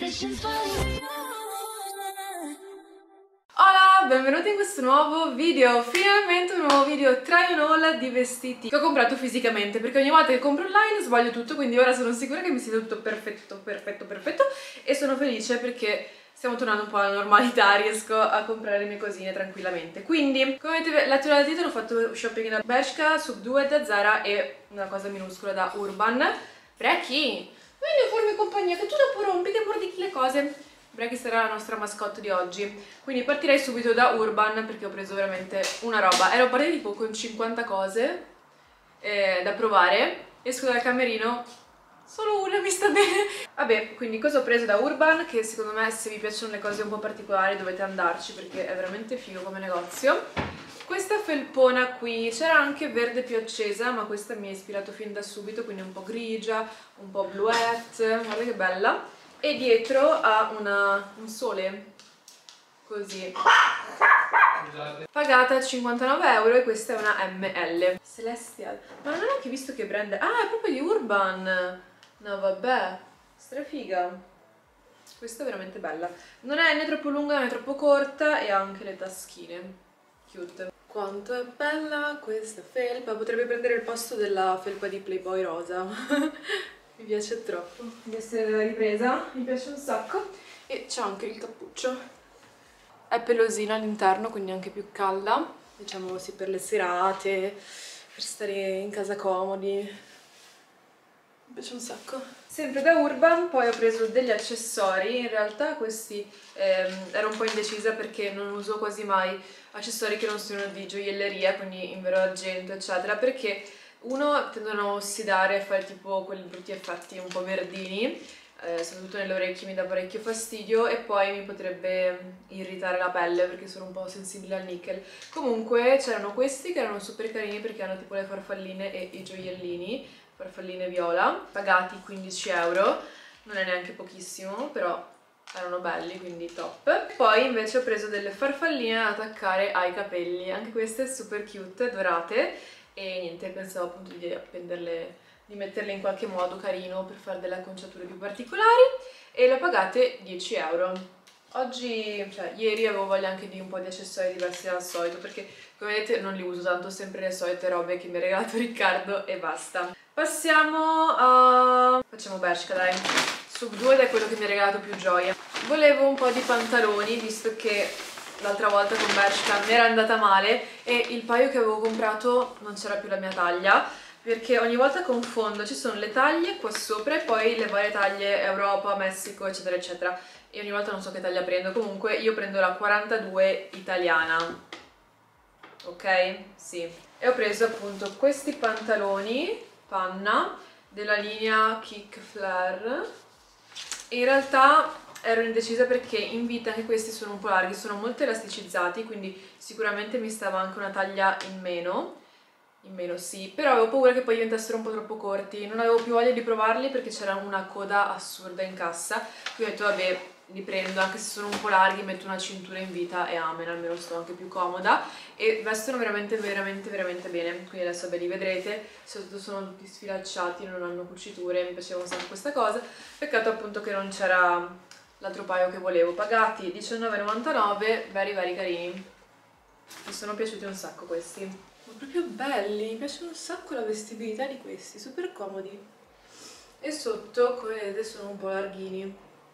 Hola, benvenuti in questo nuovo video, finalmente un nuovo video try on haul di vestiti che ho comprato fisicamente, perché ogni volta che compro online sbaglio tutto, quindi ora sono sicura che mi sia tutto perfetto e sono felice perché stiamo tornando un po' alla normalità, riesco a comprare le mie cosine tranquillamente. Quindi, come avete letto dal titolo, ho fatto shopping da Bershka, Sub2 da Zara e una cosa minuscola da Urban. Brecky, vieni a farmi compagnia che tu dopo rompi che mordicchi le cose. Brecky sarà la nostra mascotte di oggi, quindi partirei subito da Urban perché ho preso veramente una roba. Ero partita tipo con 50 cose da provare, esco dal camerino, solo una mi sta bene. Vabbè, quindi cosa ho preso da Urban, che secondo me se vi piacciono le cose un po' particolari dovete andarci perché è veramente figo come negozio. Questa felpona qui, c'era anche verde più accesa, ma questa mi ha ispirato fin da subito, quindi un po' grigia, un po' bluette, guarda che bella. E dietro ha un sole, così, pagata 59 euro e questa è una ML. Celestial, ma non ho neanche visto che brand è. Ah, è proprio di Urban. No vabbè, strafiga. Questa è veramente bella, non è né troppo lunga né troppo corta e ha anche le taschine, cute. Quanto è bella questa felpa, potrebbe prendere il posto della felpa di Playboy rosa. Mi piace troppo di essere ripresa, mi piace un sacco. E c'è anche il cappuccio, è pelosina all'interno, quindi anche più calda, diciamo così, per le serate, per stare in casa comodi. Mi piace un sacco. Sempre da Urban poi ho preso degli accessori, in realtà questi ero un po' indecisa perché non uso quasi mai accessori che non sono di gioielleria, quindi in vero argento eccetera, perché uno tendono a ossidare e fare tipo quei brutti effetti un po' verdini, soprattutto nelle orecchie mi dà parecchio fastidio e poi mi potrebbe irritare la pelle perché sono un po' sensibile al nickel. Comunque c'erano questi che erano super carini perché hanno tipo le farfalline e i gioiellini, farfalline viola, pagati 15 euro, non è neanche pochissimo, però erano belli, quindi top. Poi invece ho preso delle farfalline da attaccare ai capelli, anche queste super cute, dorate, e niente, pensavo appunto di appenderle, di metterle in qualche modo carino per fare delle acconciature più particolari, e le ho pagate 10 euro. Oggi, cioè ieri avevo voglia anche di un po' di accessori diversi dal solito, perché come vedete non li uso tanto, sempre le solite robe che mi ha regalato Riccardo e basta. Passiamo a... facciamo Bershka dai, Sub2 ed è quello che mi ha regalato più gioia. Volevo un po' di pantaloni, visto che l'altra volta con Bershka mi era andata male e il paio che avevo comprato non c'era più la mia taglia, perché ogni volta confondo, ci sono le taglie qua sopra e poi le varie taglie Europa, Messico eccetera eccetera e ogni volta non so che taglia prendo. Comunque io prendo la 42 italiana, ok? Sì. E ho preso appunto questi pantaloni panna della linea Kick Flare. In realtà ero indecisa perché in vita anche questi sono un po' larghi, sono molto elasticizzati, quindi sicuramente mi stava anche una taglia in meno sì, però avevo paura che poi diventassero un po' troppo corti, non avevo più voglia di provarli perché c'era una coda assurda in cassa, quindi ho detto vabbè, li prendo, anche se sono un po' larghi, metto una cintura in vita e amen, almeno sto anche più comoda e vestono veramente bene, quindi adesso ve li vedrete, soprattutto sono tutti sfilacciati, non hanno cuciture, mi piaceva un sacco questa cosa, peccato appunto che non c'era l'altro paio che volevo, pagati 19,99, very carini, mi sono piaciuti un sacco questi. Ma proprio belli, mi piace un sacco la vestibilità di questi, super comodi. E sotto, come vedete, sono un po' larghini.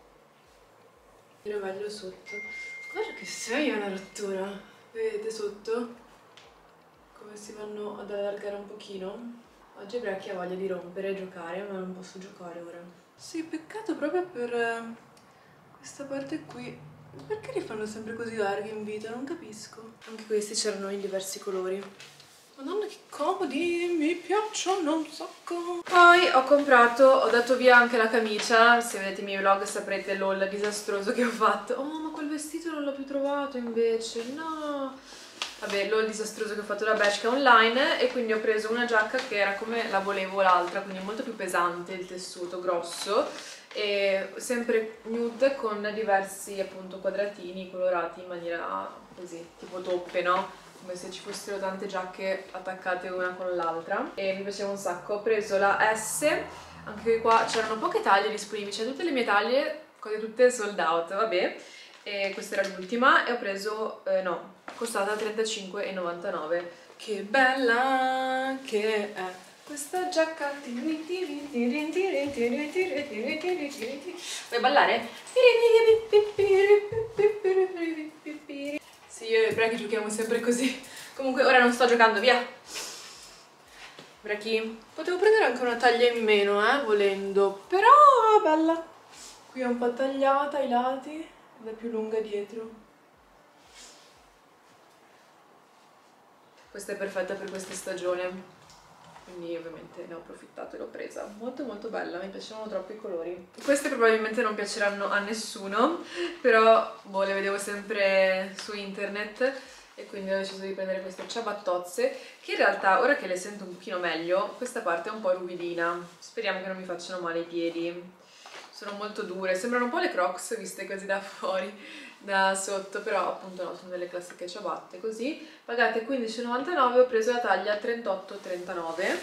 Tiro meglio sotto. Guarda che sei una rottura. Vedete sotto? Come si vanno ad allargare un pochino? Oggi Brecky ha voglia di rompere e giocare, ma non posso giocare ora. Sì, peccato proprio per questa parte qui. Perché li fanno sempre così larghi in vita? Non capisco. Anche questi c'erano in diversi colori. Madonna che comodi, mi piacciono un sacco. Poi ho dato via anche la camicia, se vedete i miei vlog saprete l'haul disastroso che ho fatto. Oh, ma quel vestito non l'ho più trovato invece, no. Vabbè, l'haul disastroso che ho fatto da Bershka online e quindi ho preso una giacca che era come la volevo l'altra, quindi molto più pesante, il tessuto grosso e sempre nude con diversi appunto quadratini colorati in maniera così, tipo toppe, no? Come se ci fossero tante giacche attaccate una con l'altra e mi piaceva un sacco. Ho preso la S, anche qua c'erano poche taglie disponibili, cioè tutte le mie taglie quasi tutte sold out, vabbè. E questa era l'ultima e ho preso, no, costata 35,99. Che bella che è questa giacca. Vuoi ballare? Sì, io e Brecky giochiamo sempre così. Comunque ora non sto giocando, via. Brecky, potevo prendere anche una taglia in meno, volendo. Però bella. Qui è un po' tagliata ai lati ed è più lunga dietro. Questa è perfetta per questa stagione. Quindi ovviamente ne ho approfittato e l'ho presa. Molto molto bella, mi piacevano troppo i colori. Queste probabilmente non piaceranno a nessuno, però boh, le vedevo sempre su internet e quindi ho deciso di prendere queste ciabattozze che in realtà, ora che le sento un pochino meglio, questa parte è un po' ruvidina. Speriamo che non mi facciano male i piedi. Sono molto dure, sembrano un po' le Crocs viste così da fuori, da sotto, però appunto no, sono delle classiche ciabatte così. Pagate 15,99, ho preso la taglia 38-39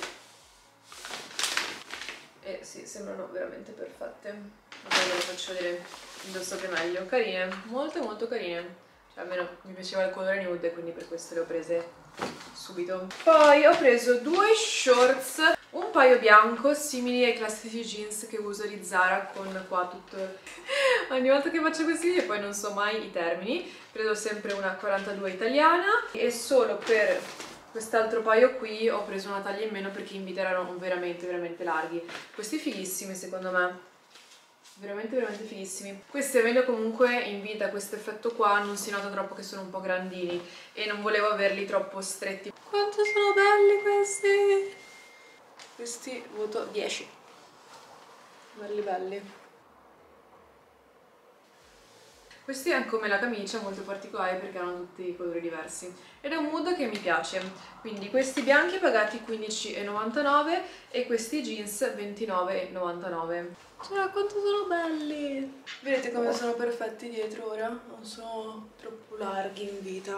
e sì, sembrano veramente perfette. Vabbè, ve le faccio vedere indossate meglio, carine, molto molto carine, cioè almeno mi piaceva il colore nude, quindi per questo le ho prese subito. Poi ho preso due shorts, un paio bianco simili ai classici jeans che uso di Zara, con qua tutto ogni volta che faccio questi video poi non so mai i termini. Prendo sempre una 42 italiana e solo per quest'altro paio qui ho preso una taglia in meno perché in vita erano veramente veramente larghi. Questi fighissimi secondo me, veramente veramente fighissimi. Questi, avendo comunque in vita questo effetto qua, non si nota troppo che sono un po' grandini e non volevo averli troppo stretti. Quanto sono belli questi! Questi voto 10. Belli belli. Questi è come la camicia, molto particolare perché hanno tutti i colori diversi ed è un mood che mi piace. Quindi questi bianchi pagati 15,99 e questi jeans 29,99. Cioè, quanto sono belli! Vedete come sono perfetti dietro ora? Non sono troppo larghi in vita.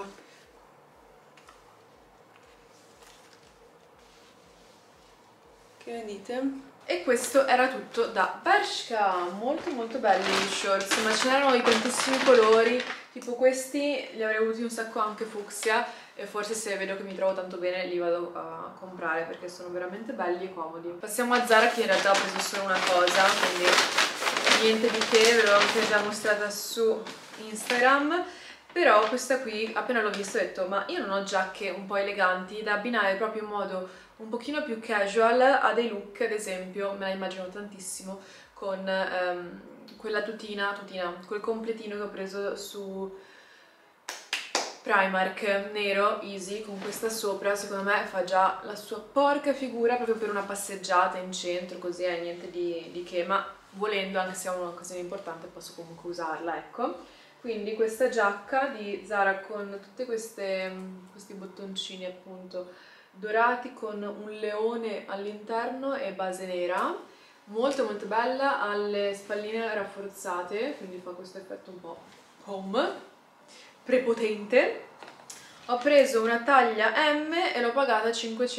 Che ne dite? E questo era tutto da Bershka, molto molto belli gli shorts, ma ce n'erano di tantissimi colori, tipo questi li avrei avuti un sacco anche fucsia e forse se vedo che mi trovo tanto bene li vado a comprare perché sono veramente belli e comodi. Passiamo a Zara, che in realtà ho preso solo una cosa, quindi niente di che, ve l'ho anche già mostrata su Instagram. Però questa qui, appena l'ho vista ho detto, ma io non ho giacche un po' eleganti da abbinare proprio in modo un pochino più casual a dei look, ad esempio, me la immagino tantissimo con quella tutina, quel completino che ho preso su Primark, nero, easy, con questa sopra. Secondo me fa già la sua porca figura proprio per una passeggiata in centro, così niente di che, ma volendo, anche se è un'occasione importante, posso comunque usarla, ecco. Quindi questa giacca di Zara con tutti questi bottoncini appunto dorati con un leone all'interno e base nera, molto molto bella, ha le spalline rafforzate, quindi fa questo effetto un po' home, prepotente. Ho preso una taglia M e l'ho pagata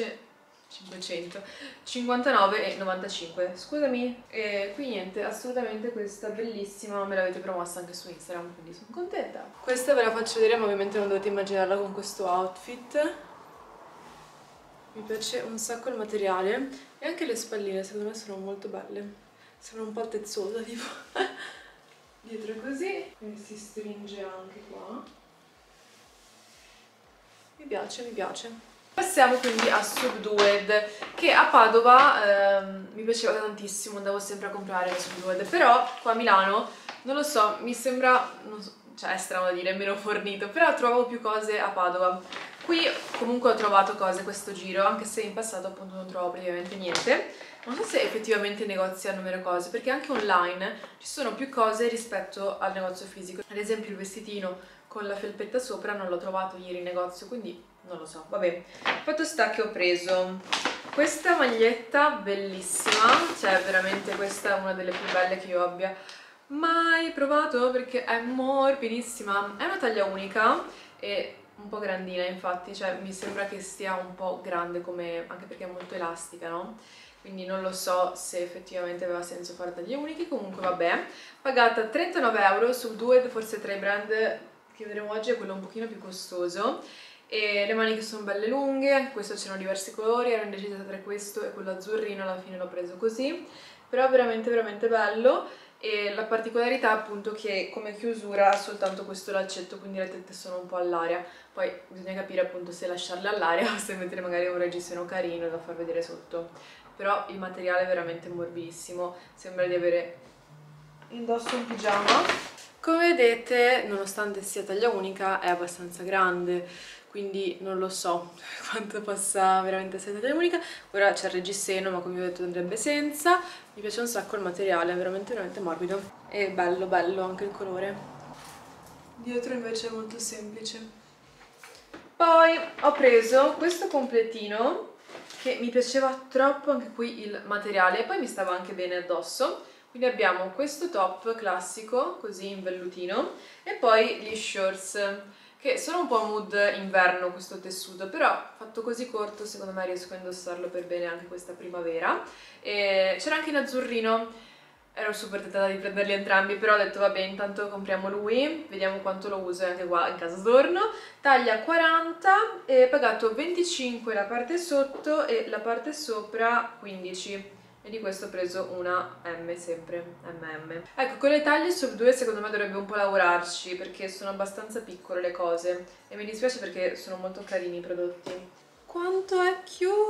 559,95, scusami. E qui niente, assolutamente questa bellissima, me l'avete promossa anche su Instagram, quindi sono contenta. Questa ve la faccio vedere, ma ovviamente non dovete immaginarla con questo outfit. Mi piace un sacco il materiale e anche le spalline, secondo me sono molto belle. Sembra un po' tezzosa, tipo dietro così, quindi si stringe anche qua. Mi piace, mi piace. Passiamo quindi a Subdued, che a Padova mi piaceva tantissimo, andavo sempre a comprare la Subdued, però qua a Milano, non lo so, mi sembra, non so, cioè è strano da dire, meno fornito, però trovavo più cose a Padova. Qui comunque ho trovato cose questo giro, anche se in passato appunto non trovavo praticamente niente. Non so se effettivamente i negozi hanno meno cose, perché anche online ci sono più cose rispetto al negozio fisico. Ad esempio il vestitino con la felpetta sopra non l'ho trovato ieri in negozio, quindi non lo so, vabbè. Fatto sta che ho preso questa maglietta bellissima, cioè veramente questa è una delle più belle che io abbia mai provato perché è morbidissima, è una taglia unica e un po' grandina, infatti, cioè mi sembra che stia un po' grande come, anche perché è molto elastica, no? quindi non lo so se effettivamente aveva senso fare taglie uniche, comunque vabbè. Pagata 39 euro su due, forse tra i brand che vedremo oggi è quello un pochino più costoso. E le maniche sono belle lunghe, anche questo c'erano diversi colori, ero indecisa tra questo e quello azzurrino, alla fine l'ho preso così, però veramente veramente bello. E la particolarità appunto che come chiusura ha soltanto questo laccetto, quindi le tette sono un po' all'aria, poi bisogna capire appunto se lasciarle all'aria o se mettere magari un reggiseno carino da far vedere sotto, però il materiale è veramente morbidissimo, sembra di avere indosso un pigiama. Come vedete, nonostante sia taglia unica, è abbastanza grande, quindi non lo so quanto possa veramente essere taglia unica. Ora c'è il reggiseno, ma come vi ho detto andrebbe senza. Mi piace un sacco il materiale, è veramente veramente morbido. E bello, bello anche il colore. Dietro invece è molto semplice. Poi ho preso questo completino, che mi piaceva troppo anche qui il materiale, e poi mi stava anche bene addosso. Quindi abbiamo questo top classico, così in vellutino, e poi gli shorts, che sono un po' mood inverno questo tessuto, però fatto così corto secondo me riesco a indossarlo per bene anche questa primavera. C'era anche in azzurrino, ero super tentata di prenderli entrambi, però ho detto vabbè, intanto compriamo lui, vediamo quanto lo uso anche qua in casa torno. Taglia 40, e pagato 25 la parte sotto e la parte sopra 15. E di questo ho preso una M, sempre MM. Ecco, con le taglie sub 2 secondo me dovrebbe un po' lavorarci, perché sono abbastanza piccole le cose e mi dispiace perché sono molto carini i prodotti. Quanto è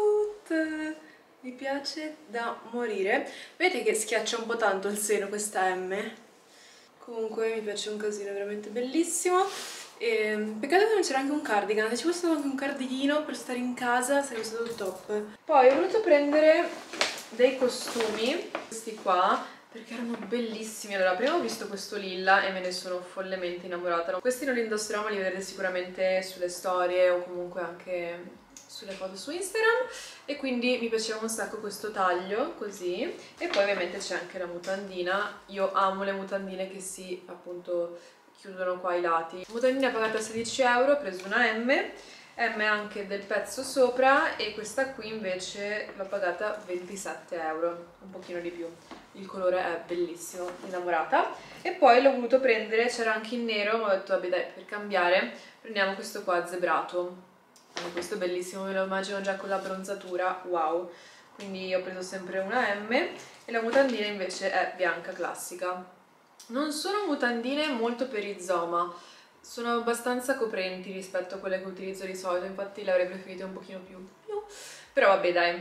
cute! Mi piace da morire. Vedete che schiaccia un po' tanto il seno questa M? Comunque mi piace un casino, è veramente bellissimo. Peccato che non c'era anche un cardigan, se ci fosse stato anche un cardighino per stare in casa sarebbe stato il top. Poi ho voluto prendere dei costumi, questi qua, perché erano bellissimi. Allora, prima ho visto questo lilla e me ne sono follemente innamorata. Questi non li indosserò, ma li vedrete sicuramente sulle storie o comunque anche sulle foto su Instagram, e quindi mi piaceva un sacco questo taglio così. E poi ovviamente c'è anche la mutandina. Io amo le mutandine che si appunto chiudono qua ai lati. Mutandina pagata 16 euro, ho preso una M anche del pezzo sopra, e questa qui invece l'ho pagata 27 euro, un pochino di più. Il colore è bellissimo, innamorata. E poi l'ho voluto prendere, c'era anche in nero, ma ho detto vabbè dai, per cambiare prendiamo questo qua zebrato. Questo è bellissimo, me lo immagino già con la bronzatura, wow. Quindi ho preso sempre una M, e la mutandina invece è bianca classica. Non sono mutandine molto perizoma, sono abbastanza coprenti rispetto a quelle che utilizzo di solito, infatti le avrei preferite un pochino più, però vabbè dai,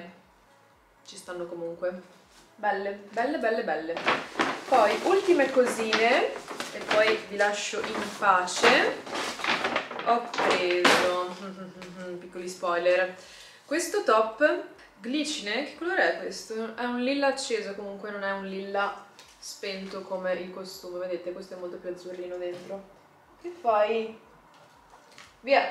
ci stanno comunque. Belle, belle, belle, belle. Poi ultime cosine, e poi vi lascio in pace. Ho preso, piccoli spoiler, questo top glicine. Che colore è questo? È un lilla acceso, comunque non è un lilla spento come il costume, vedete, questo è molto più azzurrino dentro. Che fai? Via!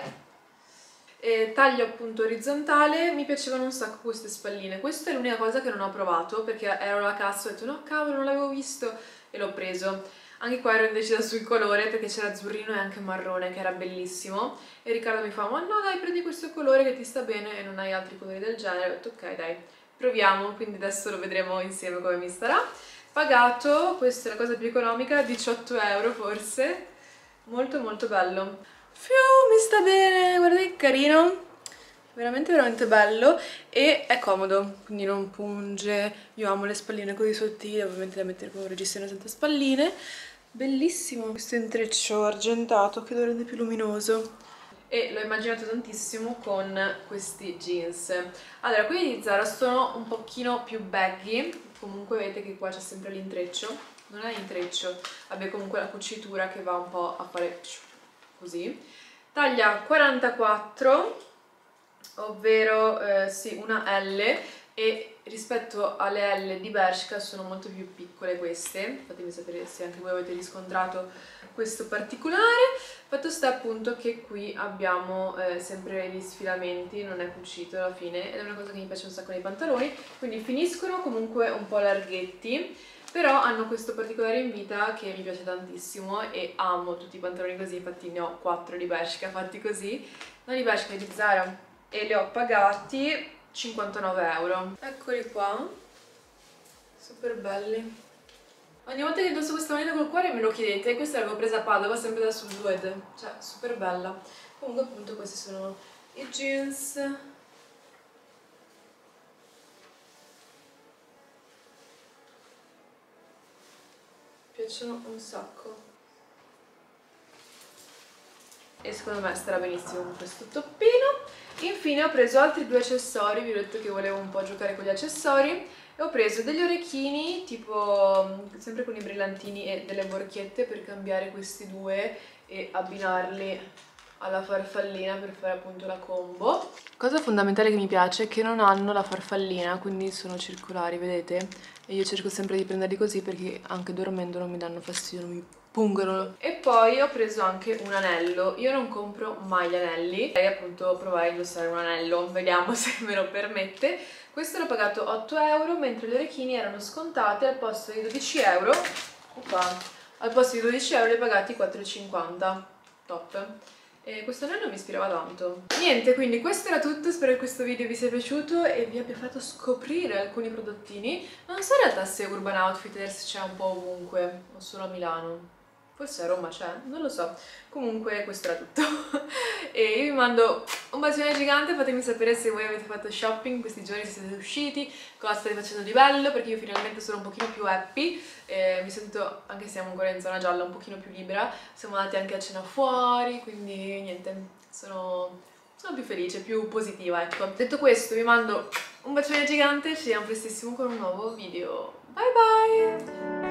Taglio appunto orizzontale, mi piacevano un sacco queste spalline. Questa è l'unica cosa che non ho provato, perché ero alla cassa e ho detto no cavolo, non l'avevo visto, e l'ho preso. Anche qua ero indecisa sul colore, perché c'era azzurrino e anche marrone, che era bellissimo, e Riccardo mi fa ma no dai, prendi questo colore che ti sta bene e non hai altri colori del genere. Ho detto ok dai, proviamo, quindi adesso lo vedremo insieme come mi starà. Pagato, questa è la cosa più economica, 18 euro forse, molto molto bello. Fiu, mi sta bene, guarda che carino, veramente veramente bello, e è comodo, quindi non punge. Io amo le spalline così sottili, ovviamente da mettere con un reggiseno senza spalline. Bellissimo questo intreccio argentato che lo rende più luminoso, e l'ho immaginato tantissimo con questi jeans. Allora, quelli di Zara sono un pochino più baggy, comunque vedete che qua c'è sempre l'intreccio, non è l'intreccio, vabbè comunque la cucitura che va un po' a fare così. Taglia 44, ovvero sì, una L, e rispetto alle L di Bershka sono molto più piccole queste. Fatemi sapere se anche voi avete riscontrato questo particolare. Fatto sta appunto che qui abbiamo sempre gli sfilamenti, non è cucito alla fine, ed è una cosa che mi piace un sacco nei pantaloni, quindi finiscono comunque un po' larghetti, però hanno questo particolare in vita che mi piace tantissimo, e amo tutti i pantaloni così. Infatti ne ho 4 di Bershka fatti così, non di Bershka, di Zara, e li ho pagati 59 euro. Eccoli qua, super belli. Ogni volta che indosso questa maglietta col cuore me lo chiedete, questa l'avevo presa a Padova, sempre da Suede, cioè super bella. Comunque appunto questi sono i jeans. Piacciono un sacco. E secondo me starà benissimo con questo toppino. Infine ho preso altri 2 accessori, vi ho detto che volevo un po' giocare con gli accessori. E ho preso degli orecchini, tipo sempre con i brillantini e delle borchette per cambiare questi due e abbinarli alla farfallina per fare appunto la combo. Cosa fondamentale che mi piace è che non hanno la farfallina, quindi sono circolari, vedete? E io cerco sempre di prenderli così perché anche dormendo non mi danno fastidio, non mi pungono. E poi ho preso anche un anello. Io non compro mai gli anelli, vorrei appunto provare a indossare un anello, vediamo se me lo permette. Questo l'ho pagato 8 euro, mentre gli orecchini erano scontati al posto di 12 euro. Oppa, al posto di 12 euro li ho pagati 4,50. Top. E questo anello mi ispirava tanto. Niente, quindi questo era tutto, spero che questo video vi sia piaciuto e vi abbia fatto scoprire alcuni prodottini. Non so in realtà se Urban Outfitters c'è un po' ovunque, o solo a Milano. Forse a Roma c'è, non lo so. Comunque questo era tutto. E io vi mando un bacione gigante, fatemi sapere se voi avete fatto shopping questi giorni, se siete usciti, cosa state facendo di bello, perché io finalmente sono un pochino più happy. Mi sento, anche se siamo ancora in zona gialla, un pochino più libera. Siamo andati anche a cena fuori, quindi niente, sono più felice, più positiva, ecco. Detto questo vi mando un bacione gigante, ci vediamo prestissimo con un nuovo video. Bye bye!